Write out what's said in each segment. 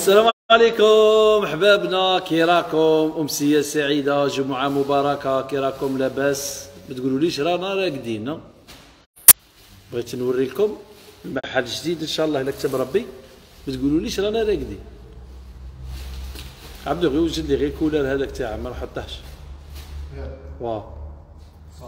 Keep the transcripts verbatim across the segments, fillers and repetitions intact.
السلام عليكم احبابنا، كي راكم؟ امسيه سعيده، جمعه مباركه، كي راكم؟ لاباس؟ ما تقولوليش رانا راقدين. بغيت نوري لكم المحل جديد ان شاء الله الا كتب ربي. ما تقولوليش رانا راقدين. عبدو غير وجد لي غير الكولر هذاك تاعها ما نحطهش. واه صح.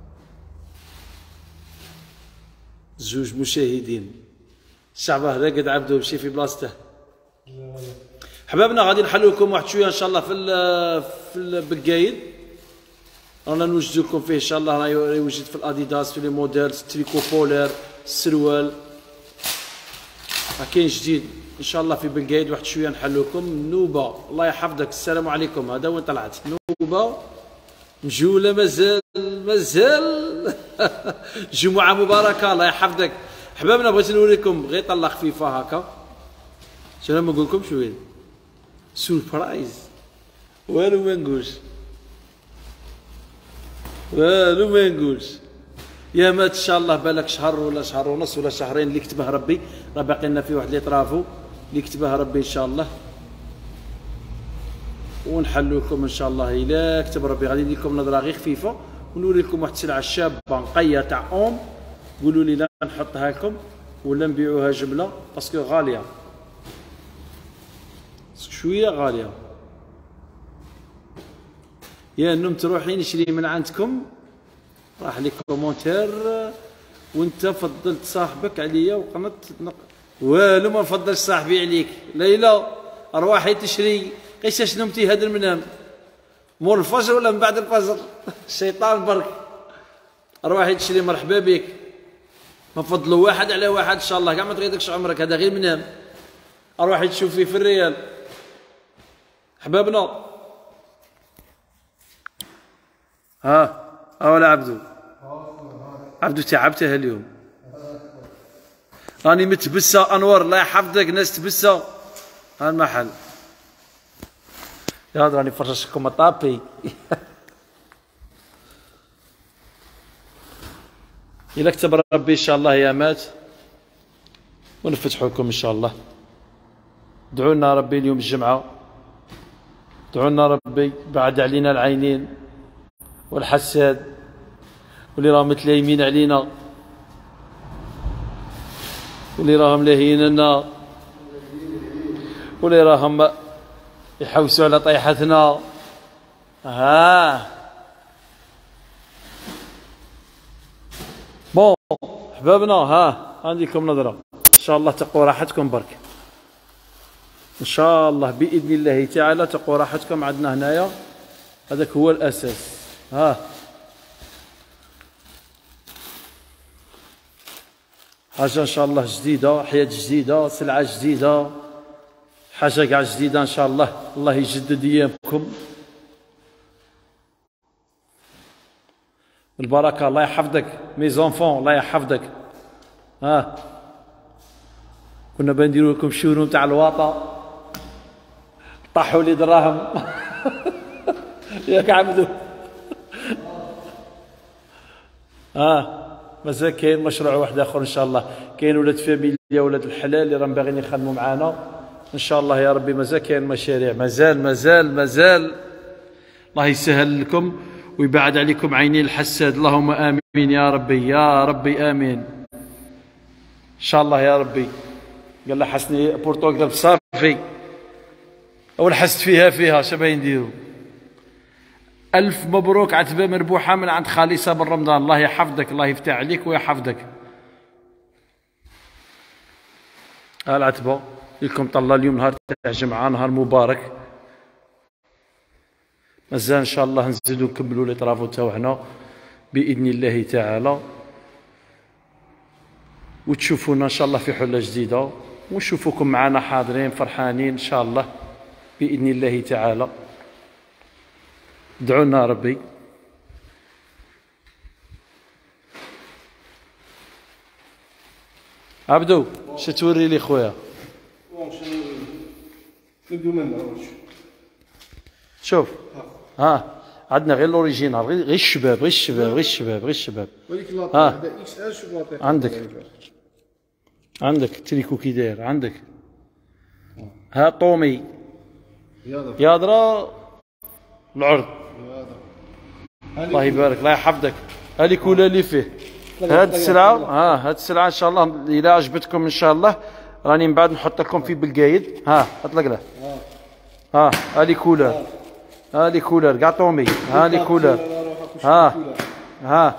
زوج مشاهدين، الشعب راقد، عبدو مشي في بلاصته. حبابنا غادي نحلو لكم واحد شويه ان شاء الله في ال في البقايد، رانا نوجدو لكم فيه ان شاء الله. راه يوجد في الاديداس، في لي موديل تريكو بولير، السروال، راه كاين جديد ان شاء الله في بقايد. واحد شويه نحلو لكم نوبه. الله يحفظك، السلام عليكم. هذا وين طلعت نوبه مجوله، مازال مازال جمعه مباركه. الله يحفظك حبابنا. بغيت نوريكم غير طله خفيفه هكا. شنو ما نقول لكم شويه سوربرايز، والو ما نقولش، والو ما نقولش. يا مات ان شاء الله بالك شهر ولا شهر ونص ولا شهرين اللي كتبه ربي، راه باقي لنا فيه واحد لي طرافو اللي كتبه ربي ان شاء الله، ونحلو لكم ان شاء الله الا كتب ربي. غادي ندير لكم نظره غير خفيفه ونوري لكم واحد السلعه شابه نقيه تاع اوم. قولوا لي لا نحطها لكم ولا نبيعوها جمله، باسكو غاليه شويه، غاليه. يا نم تروحي نشري من عندكم، راح لي كومونتير وانت فضلت صاحبك عليا وقنت نق... والو ما نفضلش صاحبي عليك. ليلى ارواحي تشري قيساش نمتي هذا المنام مور الفجر ولا من بعد الفجر؟ الشيطان برك. ارواحي تشري، مرحبا بك. ما نفضلوا واحد على واحد ان شاء الله، كاع ما تغيضكش عمرك، هذا غير منام. ارواحي تشوفي في الريال حبابنا. ها ها ولا عبدو؟ عبدو تعبته اليوم، راني متبسه. انور الله يحفظك، ناس تبسه. ها المحل يا راني فرشكم الطابي. إلا كتب ربي ان شاء الله يا مات ونفتحوا لكم ان شاء الله. ادعوا لنا ربي اليوم الجمعه، ادعوا لنا ربي بعد علينا العينين والحساد واللي راهم متلايمين علينا واللي راهم لاهيين لنا واللي راهم يحوسوا على طيحتنا. ها بون حبابنا، ها عندكم نظره ان شاء الله. تقوا راحتكم برك ان شاء الله باذن الله تعالى. تقوا راحتكم عندنا هنايا، هذاك هو الاساس. ها حاجه ان شاء الله جديده، حياه جديده، سلعه جديده، حاجه كاع جديده ان شاء الله. الله يجدد ايامكم البركه. الله يحفظك مي زونفون، الله يحفظك. ها كنا بنديروا لكم شوروم تاع الواطه، طاحوا لي دراهم. ياك عبدو؟ ها مازال كاين مشروع واحد اخر ان شاء الله. كاين ولاد فاميليا، ولاد الحلال اللي راهم باغيين يخدموا معانا ان شاء الله يا ربي. مازال كاين مشاريع، مازال مازال مازال. الله يسهل لكم ويبعد عليكم عيني الحساد. اللهم امين يا ربي، يا ربي امين ان شاء الله يا ربي. قال له حسني بورتوغال صافي، اول حست فيها فيها شباب نديروا. ألف مبروك، عتبة مربوحة من عند خالي صابر رمضان. الله يحفظك، الله يفتح عليك ويحفظك. ها العتبة لكم طلة اليوم، نهار تاع جمعة، نهار مبارك. مازال ان شاء الله نزيدو نكملوا لي طرافو تاعنا باذن الله تعالى، وتشوفونا ان شاء الله في حلة جديدة، ونشوفوكم معنا حاضرين فرحانين ان شاء الله باذن الله تعالى. ادعوا لنا ربي. عبدو شو توري لي خويا؟ شوف ها عندنا غير الاوريجينال، غير الشباب، غير الشباب، غير الشباب، غير الشباب. ها عندك عندك تريكو كي داير عندك. ها طومي يادرا العرض. الله يبارك الله يحفظك. هذه كلها اللي فيه هاد السلعه. ها هاد السلعه ان شاء الله الا عجبتكم ان شاء الله راني من بعد نحط لكم في بالقايد. ها اطلق له. ها هذه كولر، هذه كولر كاع طومي. هذه كولر. ها ها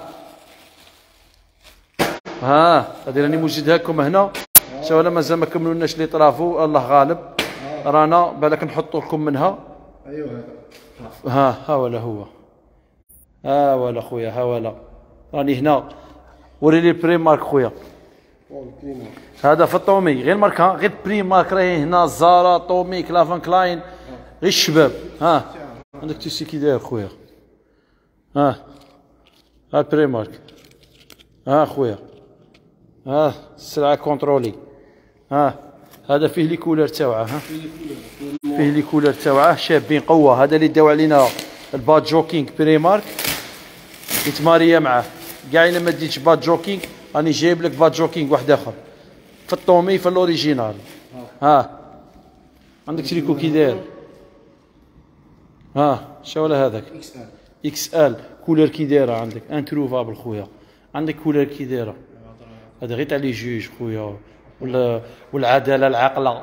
ها هذه راني موجدها لكم هنا. شوف مازال ما كملوناش لي طرافو، الله غالب. رانا بالك نحطوا لكم منها. ايوا ها ها ولا هو ها ولا خويا ها ولا راني هنا. وريني البري مارك خويا. هذا في الطومي غير ماركه غير بري مارك راهي هنا. زارا طومي كلافن كلاين غير الشباب. ها عندك تيسي كي داير خويا. ها ها البري مارك. ها خويا ها السلعه كونترولي. ها هذا فيه لي كولر تاوعه. ها فيه لي كولر تاوعه شابين قوه. هذا اللي داو علينا الباد جوكينغ بري مارك يتماريا معاه كاع. الا ما ديتش باد جوكينغ راني جايب لك باد جوكينغ واحد اخر في الطومي في الاوريجينال. ها عندك تريكو كي داير. ها شاولا هذاك اكس ال كولر كي دايره. عندك انتروفابل خويا. عندك كولر كي دايره. هذا غير تاع لي جوج خويا ولا والعداله العاقله.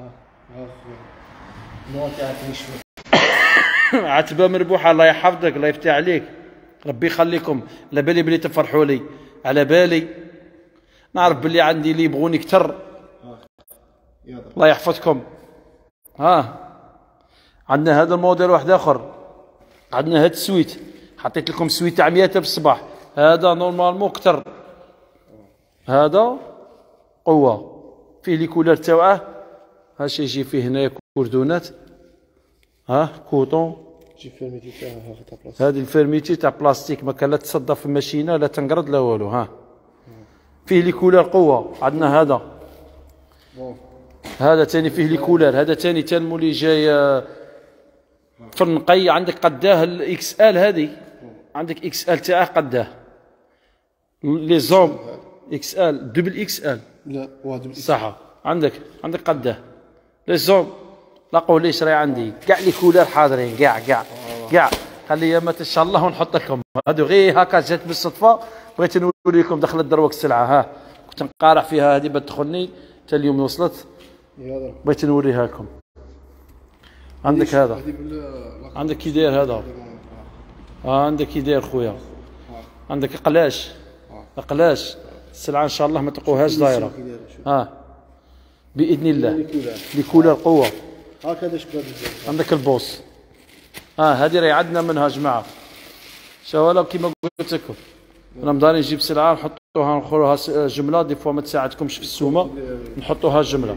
عتبه مربوحه. الله يحفظك الله يفتح عليك ربي يخليكم. على بالي بلي تفرحوا لي، على بالي نعرف بلي عندي اللي يبغوني كثر. الله يحفظكم. ها عندنا هذا الموديل واحد اخر. عندنا هذا السويت حطيت لكم سويت تاع مية في الصباح. هذا نورمالمون كثر. هذا قوه فيه لي كولر تاوعه. هاش يجي فيه هنايا كوردونات. ها كوطون. هذه الفيرميتي تاع بلاستيك ما كان لا تصدى في الماشينه لا تنقرض لا والو. ها فيه لي كولر قوه. عندنا هذا هذا ثاني فيه لي كولر. هذا ثاني تان مولي جاي في النقي. عندك قداه الاكس ال. هذه عندك اكس ال تاعه قداه لي زوم اكس ال دوبل اكس ال. لا واحد صح. عندك عندك قداه لي زوم. لا قوليش راهي عندي كاع لي كولر حاضرين كاع كاع كاع. خليها ما ان شاء الله ونحط لكم. هادو غير هكا جات بالصدفه بغيت نوريكم. دخلت دروك السلعه. ها كنت نقارع فيها هذه بتدخلني حتى اليوم وصلت بغيت نوريها لكم. عندك هذا عندك كي داير هذا. ها عندك كي داير خويا. عندك قلاش قلاش السلعه ان شاء الله ما تلقوهاش دايره. ها باذن الله لي كولر قوه. هكذا شباب. عندك البوس. ها هذه راهي عندنا منها جماعه. شوالو كيما قلت لكم رمضان نجيب سلعه نحطوها نخلوها جمله. دي فوا ما تساعدكمش في السومه نحطوها جمله.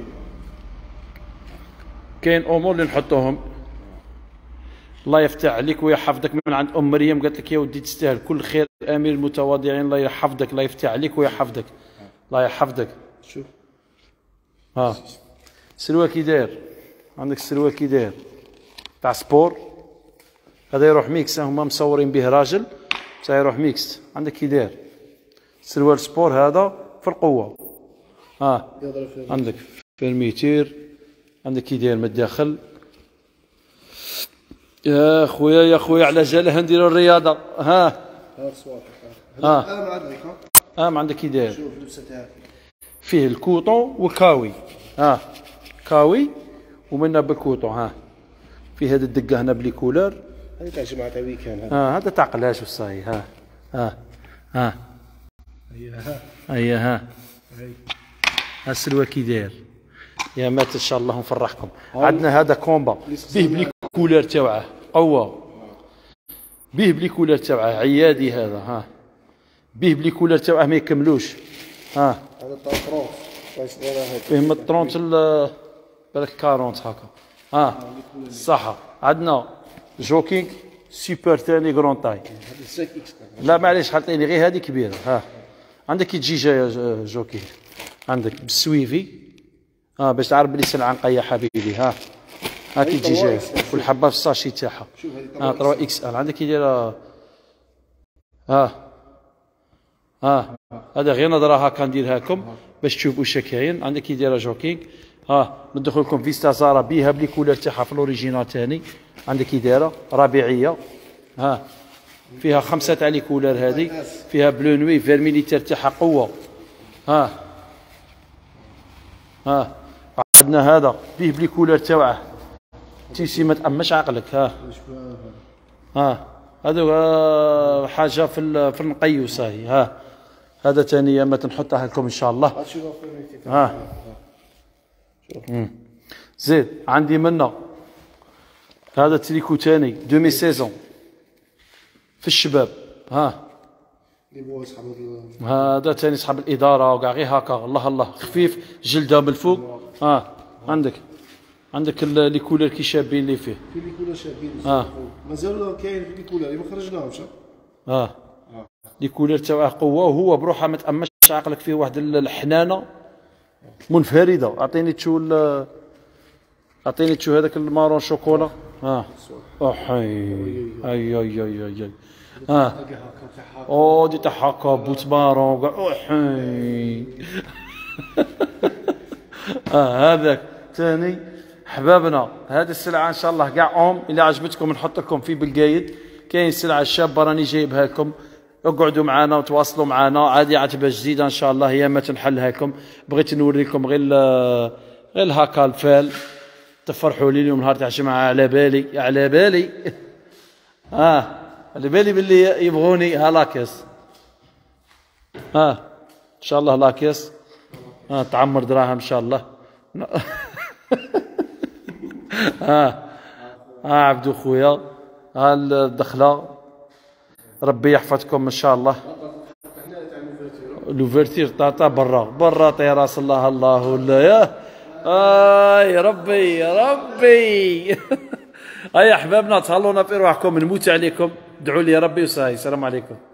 كاين امور اللي نحطوهم. الله يفتح عليك ويحفظك من عند ام مريم قالت لك يا ودي تستاهل كل خير. امير المتواضعين الله يحفظك الله يفتح عليك ويحفظك الله يحفظك. شوف ها سروال كي داير. عندك السروال كي داير تاع سبور. هذا يروح ميكس. هما مصورين به راجل تاع يروح ميكس. عندك كي داير سروال سبور هذا في القوه. ها عندك فيرميتير. عندك كي داير من الداخل. يا خويا يا خويا على جاله نديروا الرياضه. ها ها ها ما عندك كي داير فيه الكوطون والكاوي. ها كاوي ومنها بالكوطون. ها فيه هذا الدقه هنا بلي كولر. هذه تاع جماعه تاع ويكان. ها هذا تاع قلاش وصاي. ها ها ها هيا ها هيا ها ها السلوى كي داير يا مات ان شاء الله نفرحكم. عندنا هذا كومبا به بلي كولر تاوعه قوه. به بلي كولر تاوعه عيادي هذا. ها به بلي كولر تاوعه ما يكملوش. ها هذا تاع طرونت فيه من الطرونت بالك أربعين هكا. ها صح. عندنا جوكينغ سوبر ثاني كرون تاي. لا معليش خلطيني غير هذه كبيره. ها عندك كي تجي جايه جوكينغ عندك بالسويفي. ها باش تعرف بلي سلعه نقيه حبيبي. ها ها كي تجي جايه والحبه في الساشي تاعها. ها ثلاثة اكس ال. عندك كي داير. ها ها هذا غير نظره هكا نديرها لكم باش تشوفوا واش كاين. عندك كي دايره جوكينغ. ها ندخل لكم فيستا زارا بيها بلي كولر تاعها في الاوريجينال ثاني. عندك كي دايره ربيعيه، ها فيها خمسه تاع لي كولر هذه، فيها بلو نوي فيرميليتير تاعها قوه. ها ها عندنا هذا بيه بلي كولر تاعه تيسي ما تأمش عقلك. ها ها هذا حاجه في في النقيوس هاي. ها هذا ثاني ما تنحطها لكم ان شاء الله. ها زيد عندي منا هذا تريكو ثاني دومي سيزون في الشباب. ها هذا ثاني صحاب الاداره وكاع غير هكا الله الله خفيف جلده من الفوق. ها عندك عندك لي كولر كي شابين اللي فيه. في لي كولر شابين. اه مازال كاين لي كولر اللي ما خرجناهمش. اه لي كولر تاعه قوه وهو بروحه ما تأمش عقلك، فيه واحد الحنانه منفرده. اعطيني تشو اعطيني تشو هذاك المارون شوكولا. ها احي اي اي اي اي ها او دي تاع هكا بوت مارون كاع احي اه هذاك ثاني حبابنا. هذه السلعه ان شاء الله كاع اوم اللي عجبتكم نحط لكم في بالقايد. كاين سلعه شابه راني جايبها لكم، اقعدوا معنا وتواصلوا معنا عادي. عتبه جديده ان شاء الله هي ما تنحلها لكم. بغيت نوريكم غير غير هكا الفال تفرحوا لي اليوم نهار تاع الجمعه. على بالي على بالي اه على بالي باللي يبغوني. ها لاكيس، ها ان شاء الله لاكيس. ها تعمر دراهم ان شاء الله. ها ها عبدو خويا، ها الدخله ربي يحفظكم ان شاء الله. لوفرتير طاطا برا برا طيراس الله الله ولا يا اي ربي يا ربي. هيا احبابنا تهلونا في ارواحكم، نموت عليكم. ادعوا لي يا ربي وصاي. السلام عليكم.